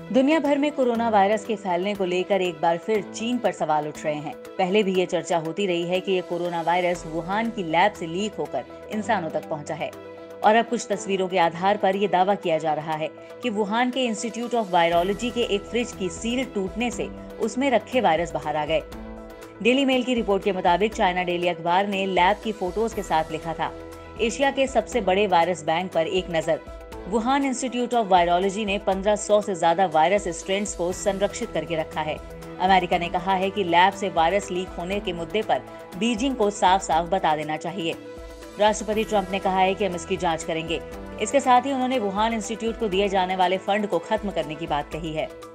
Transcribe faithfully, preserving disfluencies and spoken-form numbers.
दुनिया भर में कोरोना वायरस के फैलने को लेकर एक बार फिर चीन पर सवाल उठ रहे हैं। पहले भी ये चर्चा होती रही है कि ये कोरोना वायरस वुहान की लैब से लीक होकर इंसानों तक पहुंचा है और अब कुछ तस्वीरों के आधार पर यह दावा किया जा रहा है कि वुहान के इंस्टीट्यूट ऑफ वायरोलॉजी के एक फ्रिज की सील टूटने से उसमें रखे वायरस बाहर आ गए। डेली मेल की रिपोर्ट के मुताबिक चाइना डेली अखबार ने लैब की फोटोज के साथ लिखा था, एशिया के सबसे बड़े वायरस बैंक पर एक नजर। वुहान इंस्टीट्यूट ऑफ वायरोलॉजी ने पंद्रह सौ से ज्यादा वायरस स्ट्रेन्स को संरक्षित करके रखा है। अमेरिका ने कहा है कि लैब से वायरस लीक होने के मुद्दे पर बीजिंग को साफ साफ बता देना चाहिए। राष्ट्रपति ट्रंप ने कहा है कि हम इसकी जांच करेंगे। इसके साथ ही उन्होंने वुहान इंस्टीट्यूट को दिए जाने वाले फंड को खत्म करने की बात कही है।